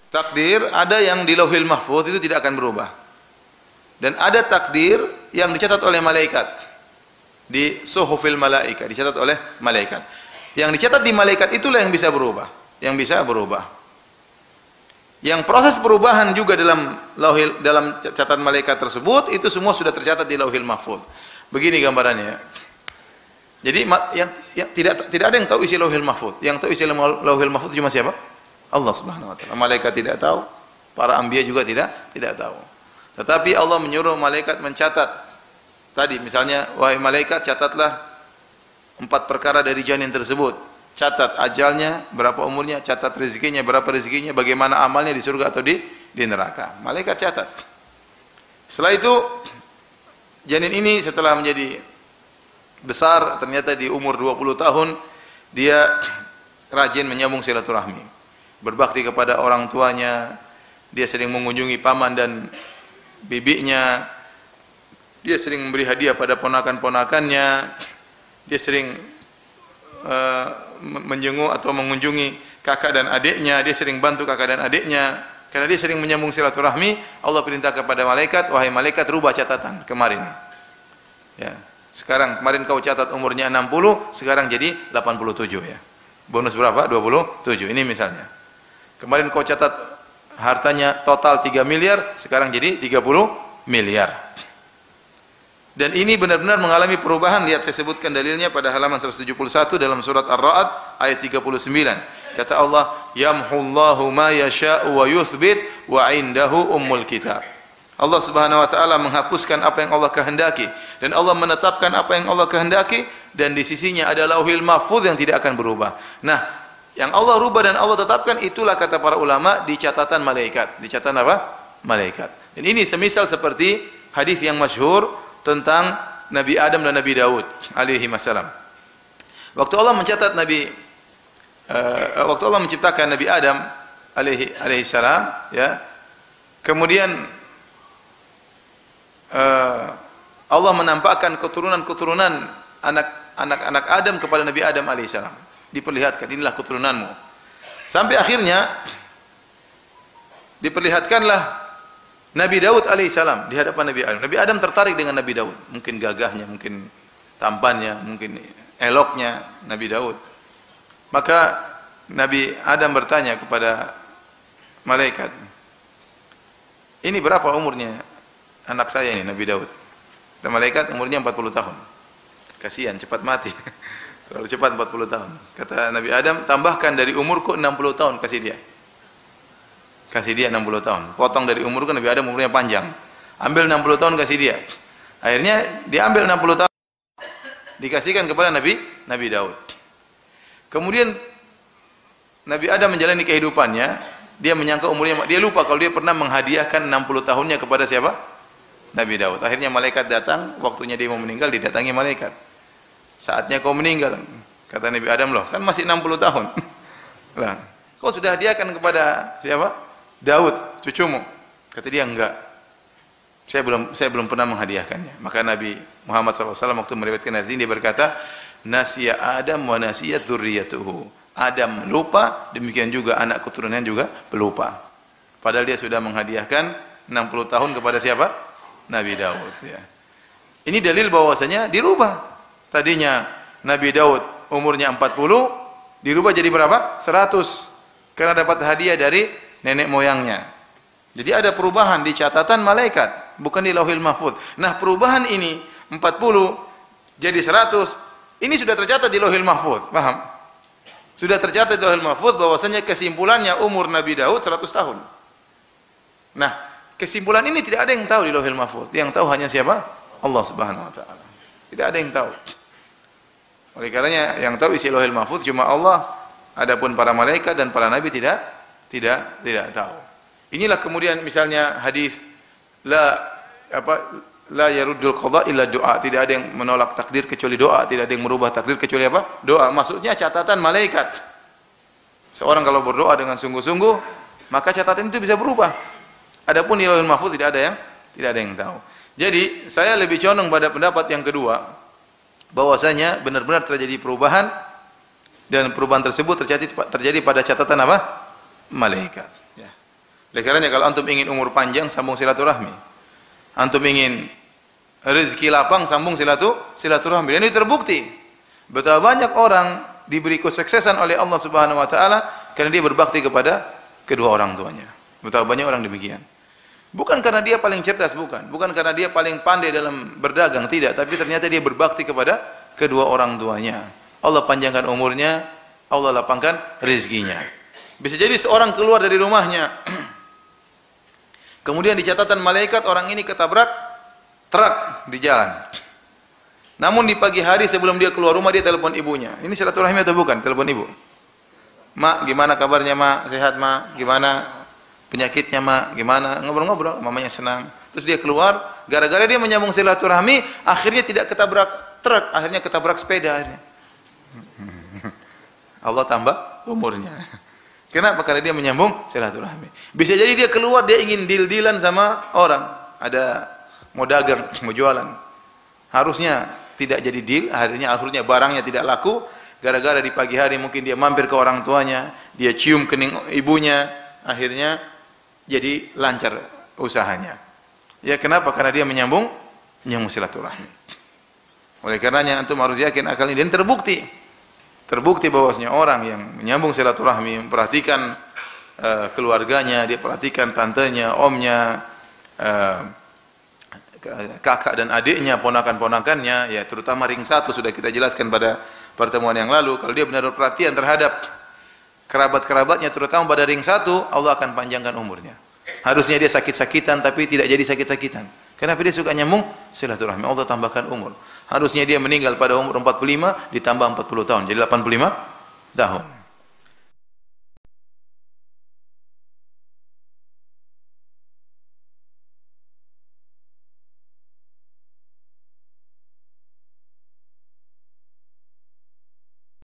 Takdir ada yang di Lauhil Mahfuz itu tidak akan berubah. Dan ada takdir yang dicatat oleh malaikat di Suhufil Malaika, dicatat oleh malaikat. Yang dicatat di malaikat itulah yang bisa berubah, yang bisa berubah. Yang proses perubahan juga dalam catatan malaikat tersebut itu semua sudah tercatat di Lauhil Mahfuz. Begini gambarannya. Jadi yang tidak ada yang tahu isi Lauhil Mahfuz. Yang tahu isi Lauhil Mahfuz cuma siapa? Allah Subhanahu wa taala. Malaikat tidak tahu, para anbiya juga tidak tahu. Tetapi Allah menyuruh malaikat mencatat. Tadi misalnya, wahai malaikat catatlah 4 perkara dari janin tersebut. Catat ajalnya, berapa umurnya, catat rezekinya, berapa rezekinya, bagaimana amalnya di surga atau di neraka. Malaikat catat. Setelah itu janin ini setelah menjadi besar, ternyata di umur 20 tahun dia rajin menyambung silaturahmi. Berbakti kepada orang tuanya, dia sering mengunjungi paman dan bibinya, dia sering memberi hadiah pada ponakan-ponakannya, dia sering menjenguk atau mengunjungi kakak dan adiknya, dia sering bantu kakak dan adiknya, karena dia sering menyambung silaturahmi. Allah perintah kepada malaikat, wahai malaikat rubah catatan kemarin. Ya, sekarang kemarin kau catat umurnya 60, sekarang jadi 87 ya. Bonus berapa? 27. Ini misalnya. Kemarin kau catat hartanya total 3 miliar, sekarang jadi 30 miliar. Dan ini benar-benar mengalami perubahan. Lihat saya sebutkan dalilnya pada halaman 171 dalam surat Ar-Ra'd ayat 39. Kata Allah, "Yamhullahu ma yasha'u wa yuthbit wa 'indahu ummul kitab." Allah Subhanahu wa taala menghapuskan apa yang Allah kehendaki dan Allah menetapkan apa yang Allah kehendaki, dan di sisinya ada Lauhil Mahfuz yang tidak akan berubah. Nah, yang Allah rubah dan Allah tetapkan itulah kata para ulama di catatan malaikat. Di catatan apa? Malaikat. Dan ini semisal seperti hadis yang masyhur tentang Nabi Adam dan Nabi Daud alaihi wassalam. Waktu Allah mencatat waktu Allah menciptakan Nabi Adam alaihi salam, ya. Kemudian Allah menampakkan keturunan-keturunan anak-anak Adam kepada Nabi Adam alaihi salam. Diperlihatkan, inilah keturunanmu. Sampai akhirnya diperlihatkanlah Nabi Daud alaihissalam di hadapan Nabi Adam. Nabi Adam tertarik dengan Nabi Daud. Mungkin gagahnya, mungkin tampannya, mungkin eloknya Nabi Daud. Maka Nabi Adam bertanya kepada malaikat, ini berapa umurnya anak saya ini, Nabi Daud? Dan malaikat umurnya 40 tahun. Kasihan, cepat mati. Terlalu cepat 40 tahun. Kata Nabi Adam, tambahkan dari umurku 60 tahun, kasih dia. Kasih dia 60 tahun. Potong dari umurku, Nabi Adam umurnya panjang. Ambil 60 tahun, kasih dia. Akhirnya dia ambil 60 tahun, dikasihkan kepada Nabi Daud. Kemudian Nabi Adam menjalani kehidupannya, dia menyangka umurnya, dia lupa kalau dia pernah menghadiahkan 60 tahunnya kepada siapa? Nabi Daud. Akhirnya malaikat datang, waktunya dia mau meninggal, didatangi malaikat. Saatnya kau meninggal. Kata Nabi Adam, loh, kan masih 60 tahun. Lah, kau sudah hadiahkan kepada siapa? Daud, cucumu. Kata dia, enggak. Saya belum pernah menghadiahkannya. Maka Nabi Muhammad SAW waktu meriwayatkan hadis ini dia berkata, "Nasiya Adam wa nasiyat dzurriyyatuhu." Adam lupa, demikian juga anak keturunannya juga pelupa. Padahal dia sudah menghadiahkan 60 tahun kepada siapa? Nabi Daud, ya. Ini dalil bahwasanya dirubah. Tadinya Nabi Daud umurnya 40, dirubah jadi berapa? 100. Karena dapat hadiah dari nenek moyangnya. Jadi ada perubahan di catatan malaikat, bukan di Lauhil Mahfuz. Nah, perubahan ini 40 jadi 100, ini sudah tercatat di Lauhil Mahfuz. Paham? Sudah tercatat di Lauhil Mahfuz bahwasanya kesimpulannya umur Nabi Daud 100 tahun. Nah, kesimpulan ini tidak ada yang tahu di Lauhil Mahfuz. Yang tahu hanya siapa? Allah Subhanahu wa taala. Tidak ada yang tahu. Oleh karenanya yang tahu isi Lauhil Mahfuz cuma Allah, adapun para malaikat dan para nabi tidak tahu. Inilah kemudian misalnya hadis la yaruddul qada illa doa, tidak ada yang menolak takdir kecuali doa, tidak ada yang merubah takdir kecuali apa? Doa. Maksudnya catatan malaikat. Seorang kalau berdoa dengan sungguh-sungguh, maka catatan itu bisa berubah. Adapun di Lauhil Mahfuz tidak ada yang tahu. Jadi saya lebih condong pada pendapat yang kedua, bahwasanya benar-benar terjadi perubahan dan perubahan tersebut terjadi pada catatan apa? Malaikat. Ya. Oleh karenanya kalau antum ingin umur panjang, sambung silaturahmi. Antum ingin rezeki lapang, sambung silaturahmi. Dan itu terbukti. Betapa banyak orang diberi kesuksesan oleh Allah Subhanahu wa taala karena dia berbakti kepada kedua orang tuanya. Betapa banyak orang demikian. Bukan karena dia paling cerdas, bukan karena dia paling pandai dalam berdagang, tidak, tapi ternyata dia berbakti kepada kedua orang tuanya. Allah panjangkan umurnya, Allah lapangkan rezekinya. Bisa jadi seorang keluar dari rumahnya, kemudian di catatan malaikat orang ini ketabrak truk di jalan. Namun di pagi hari sebelum dia keluar rumah dia telepon ibunya. Ini silaturahmi atau bukan? Telepon ibu. Mak, gimana kabarnya, Mak? Sehat, Mak? Gimana penyakitnya, Mak? Gimana? Ngobrol-ngobrol, mamanya senang. Terus dia keluar, gara-gara dia menyambung silaturahmi, akhirnya tidak ketabrak truk, akhirnya ketabrak sepeda akhirnya. Allah tambah umurnya. Kenapa? Karena dia menyambung silaturahmi. Bisa jadi dia keluar, dia ingin deal-dealan sama orang. Ada mau dagang, mau jualan. Harusnya tidak jadi deal, akhirnya barangnya tidak laku. Gara-gara di pagi hari mungkin dia mampir ke orang tuanya, dia cium kening ibunya, akhirnya jadi lancar usahanya. Ya kenapa? Karena dia menyambung silaturahmi. Oleh karenanya antum harus yakin akal ini, dan terbukti bahwasanya orang yang menyambung silaturahmi, memperhatikan keluarganya, dia perhatikan tantenya, omnya, kakak dan adiknya, ponakan-ponakannya, ya terutama ring 1 sudah kita jelaskan pada pertemuan yang lalu. Kalau dia benar-benar perhatian terhadap kerabat-kerabatnya, terutama pada ring 1, Allah akan panjangkan umurnya. Harusnya dia sakit-sakitan tapi tidak jadi sakit-sakitan. Kenapa? Dia suka nyambung silaturahmi, Allah tambahkan umur. Harusnya dia meninggal pada umur 45 ditambah 40 tahun, jadi 85 tahun.